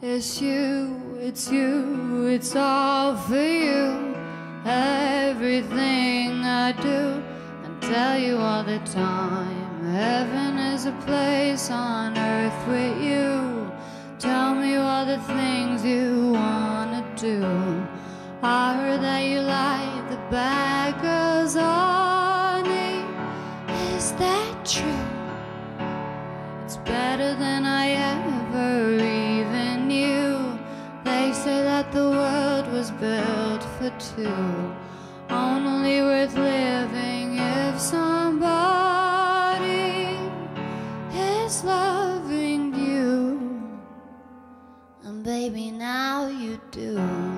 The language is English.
It's you, it's all for you. Everything I do, I tell you all the time. Heaven is a place on earth with you. Tell me all the things you wanna do. I heard that you like the bad girls, honey. Is that true? It's better than I ever even knew. They say that the world was built for two, only worth living if somebody is loving you. And baby, now you do.